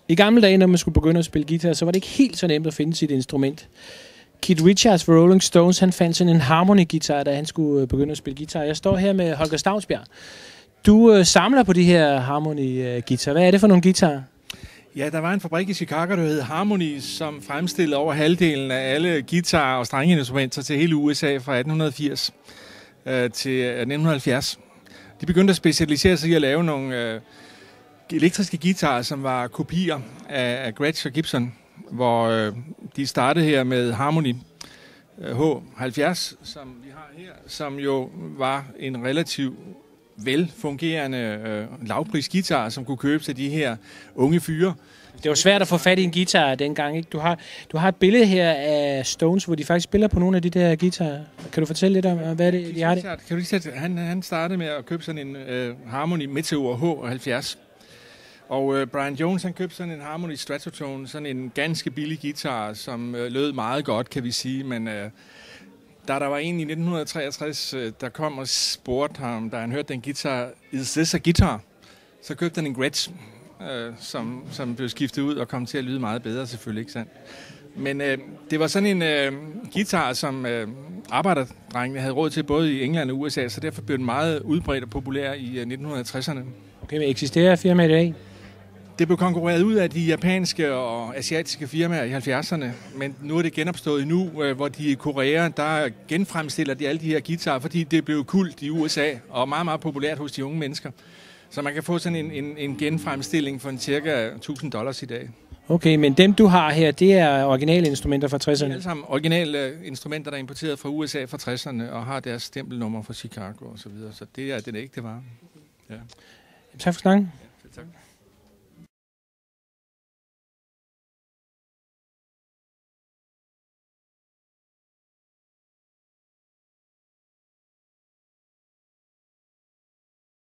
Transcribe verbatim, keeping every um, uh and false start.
I gamle dage, når man skulle begynde at spille guitar, så var det ikke helt så nemt at finde sit instrument. Keith Richards fra Rolling Stones, han fandt sådan en harmony-guitar, da han skulle begynde at spille guitar. Jeg står her med Holger Stavnsbjerg. Du øh, samler på de her harmony-guitar. Hvad er det for nogle guitarer? Ja, der var en fabrik i Chicago, der hed Harmony, som fremstillede over halvdelen af alle guitarer og strengeinstrumenter til hele U S A fra atten firs øh, til nitten halvfjerds. De begyndte at specialisere sig i at lave nogle øh, elektriske guitarer, som var kopier af, af Gretsch og Gibson, hvor øh, de startede her med Harmony øh, H halvfjerds, som vi har her, som jo var en relativt velfungerende øh, lavprisguitar, som kunne købes af de her unge fyre. Det var svært at få fat i en guitar dengang, ikke? Du har, du har et billede her af Stones, hvor de faktisk spiller på nogle af de der guitarer. Kan du fortælle lidt om, hvad det, de har det? Kan du lige sætte, han, han startede med at købe sådan en øh, Harmony Meteor H halvfjerds. Og øh, Brian Jones, han købte sådan en Harmony Stratotone, sådan en ganske billig guitar, som øh, lød meget godt, kan vi sige, men øh, da der var en i nitten treogtres, øh, der kom og spurgte ham, da han hørte den guitar, is this a guitar? Så købte han en Gretsch, øh, som, som blev skiftet ud og kom til at lyde meget bedre, selvfølgelig, ikke sandt? Men øh, det var sådan en øh, guitar, som øh, arbejderdrengene havde råd til både i England og U S A, så derfor blev den meget udbredt og populær i øh, nitten tresserne. Okay, men eksisterer firmaet i dag? Det blev konkurreret ud af de japanske og asiatiske firmaer i halvfjerdserne, men nu er det genopstået nu, hvor de i Korea, der genfremstiller de alle de her guitarer, fordi det blev kult i U S A og meget, meget populært hos de unge mennesker. Så man kan få sådan en, en, en genfremstilling for en cirka tusind dollars i dag. Okay, men dem du har her, det er originale instrumenter fra Det tresserne? er alle sammen originale instrumenter, der er importeret fra U S A fra tresserne og har deres stempelnummer fra Chicago og så videre. Så det er den ægte vare. Ja. Tak for snakken. Ja, tak.